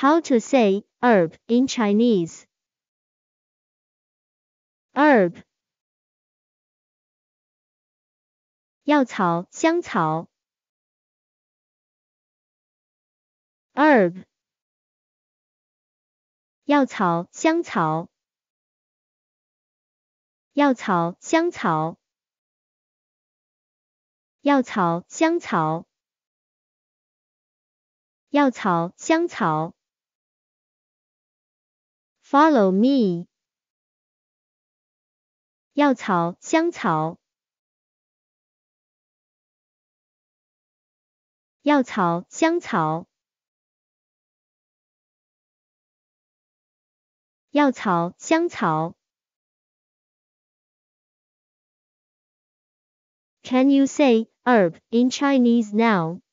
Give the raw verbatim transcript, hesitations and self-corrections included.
How to say herb in Chinese? Herb 药草、香草。Herb 药草、香草。药草、香草。药草、香草。药草、香草。Follow me 药草、香草。药草、香草。药草、香草。Can you say herb in Chinese now?